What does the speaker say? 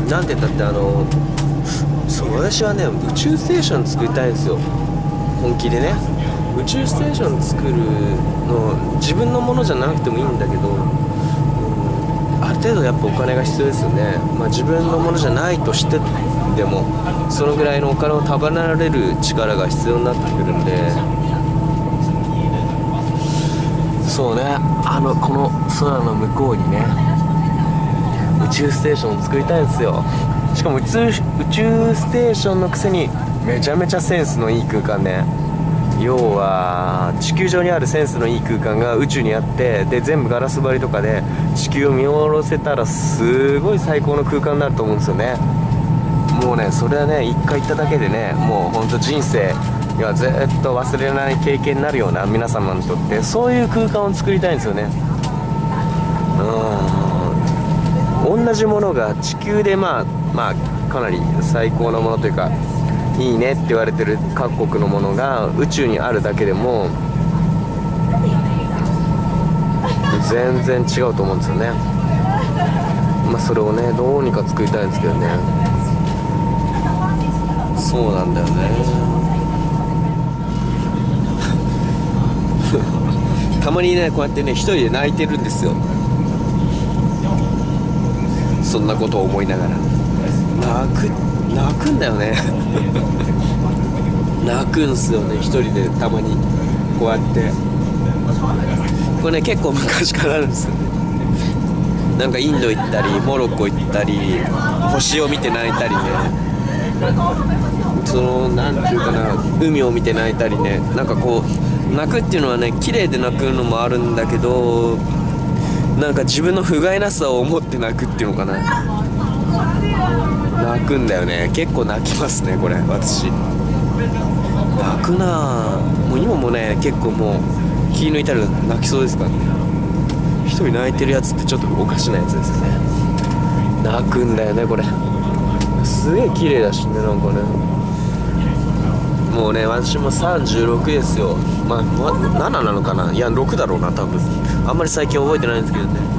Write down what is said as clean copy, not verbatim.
なんて言ったってそう私はね宇宙ステーション作りたいんですよ、本気でね。宇宙ステーション作るの自分のものじゃなくてもいいんだけど、ある程度やっぱお金が必要ですよね。まあ自分のものじゃないとしてでもそのぐらいのお金を束ねられる力が必要になってくるんで、そうね、この空の向こうにね宇宙ステーションを作りたいんですよ。しかも宇宙ステーションのくせにめちゃめちゃセンスのいい空間ね。要は地球上にあるセンスのいい空間が宇宙にあって、で全部ガラス張りとかで地球を見下ろせたらすごい最高の空間になると思うんですよね。もうねそれはね一回行っただけでね、もうほんと人生にはずっと忘れられない経験になるような、皆様にとってそういう空間を作りたいんですよね。同じものが地球でまあかなり最高のものというかいいねって言われてる各国のものが宇宙にあるだけでも全然違うと思うんですよね。まあそれをねどうにか作りたいんですけどね。そうなんだよねたまにねこうやってね一人で泣いてるんですよ。そんなことを思いながら泣くんだよね泣くんすよね、一人でたまにこうやって。これね結構昔からあるんですよね。なんかインド行ったりモロッコ行ったり星を見て泣いたりね、なんていうかな、海を見て泣いたりね、なんかこう泣くっていうのはね綺麗で泣くのもあるんだけど、なんか自分の不甲斐なさを思って泣くっていうのかな、泣くんだよね。結構泣きますねこれ私。泣くなぁ。もう今もね結構もう気抜いたら泣きそうですからね。一人泣いてるやつってちょっとおかしなやつですよね。泣くんだよねこれ。すげえ綺麗だしね、なんかね。もうね私も36ですよ。まあ7なのかな、いや6だろうな多分。あんまり最近覚えてないんですけどね。